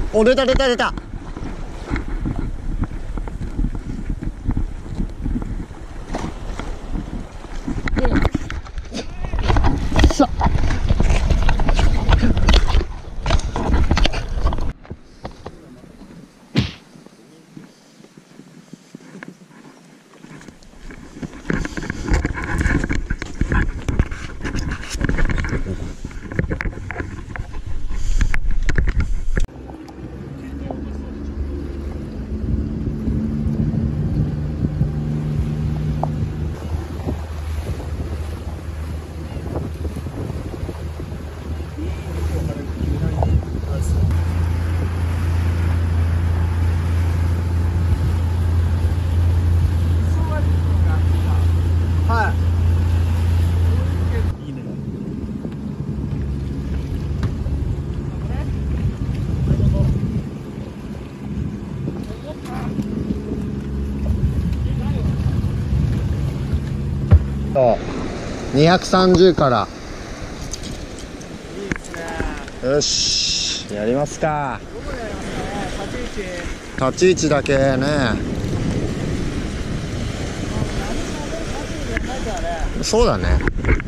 お、出た出た出た。さ230からいいですね。 よしやりますか。 どこでやりますかね。 立ち位置だけね。そうだね。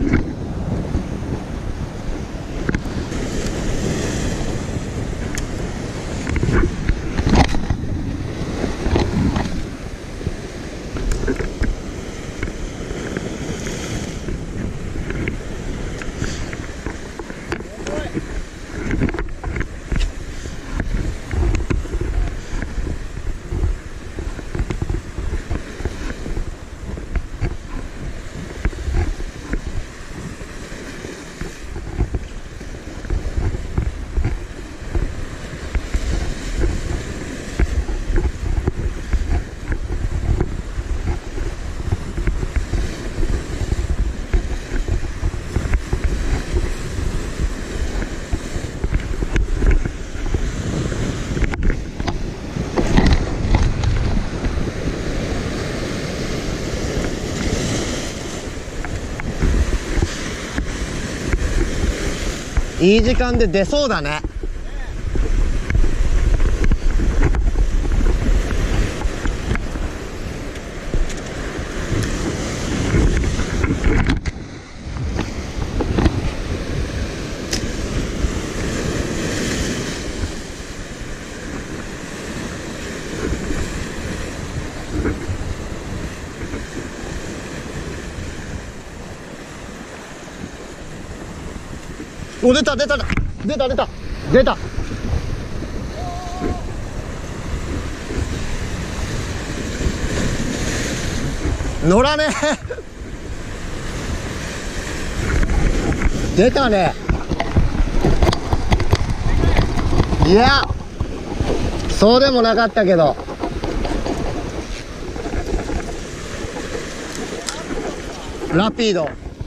いい時間で出そうだね。お、出た出た出た出た出た。乗らねえ出たね。いやそうでもなかったけど。ラピード。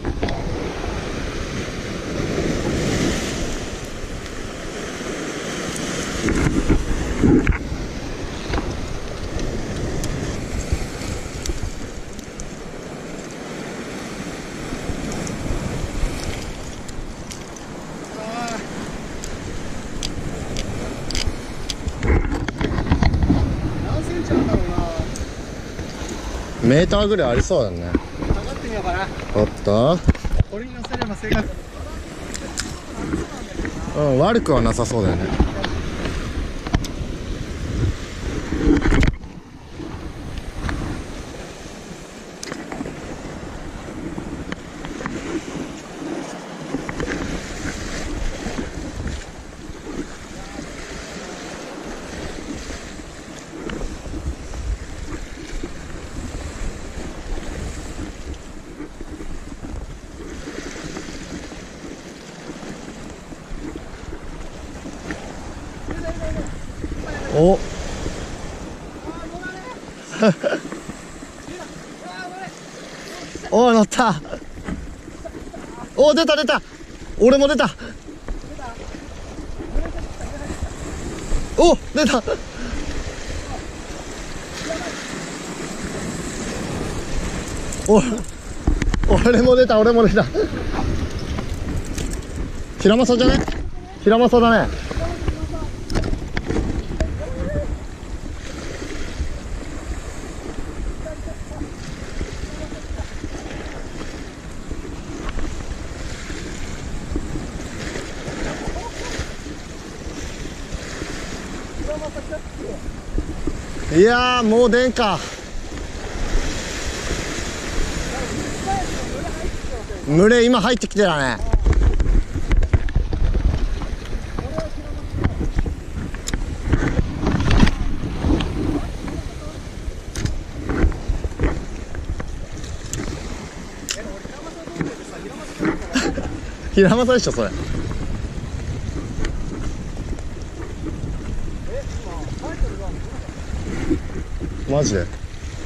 メーターぐらいありそうだね。 下がってみようかな。 おっと、 これに乗せれば正確。 うん、悪くはなさそうだよね。おお、乗った。お、出た出た。俺も出た。お、出た。俺も出た、俺も出た。ヒラマサじゃね？ヒラマサだね。 いやーもう出んか。群れ今入ってきてたね。平正でしょそれ。マジで。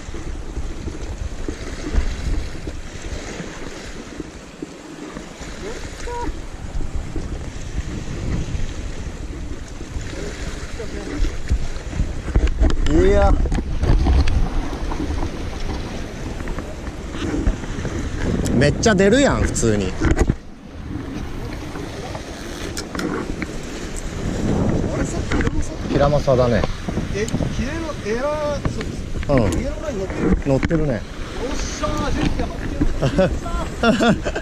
いやめっちゃ出るやん普通に。平正だね。 ヒレのエラー、そうです。 うん、 ヒレの裏に乗ってる。 乗ってるね。 よっしゃー、全然発見。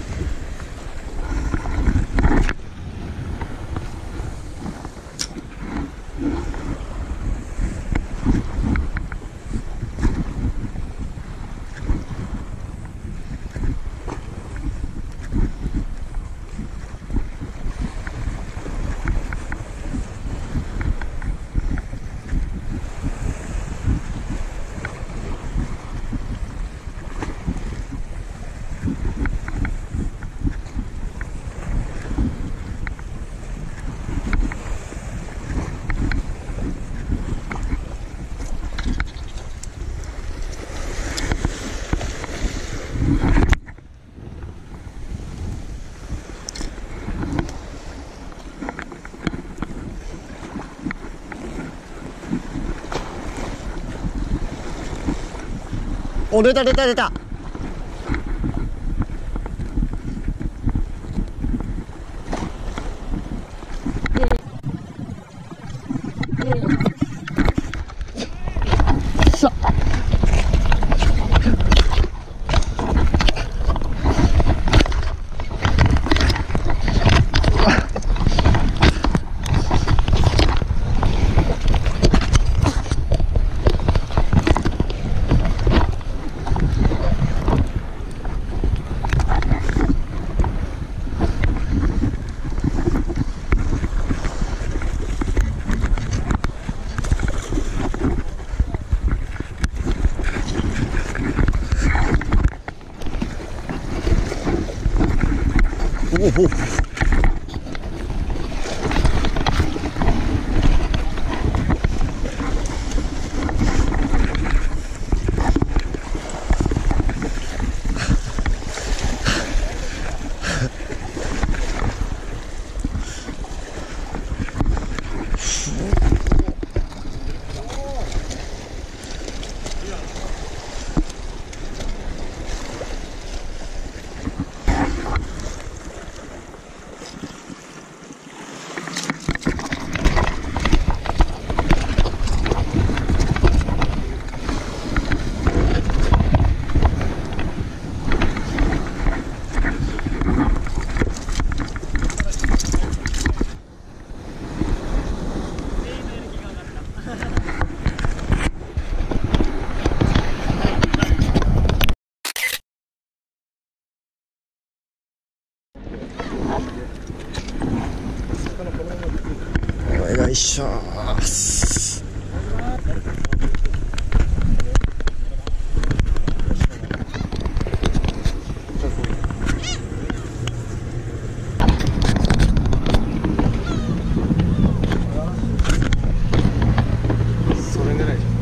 お、出た出た出た。さあおお。お願いします。 それ狙いじゃん。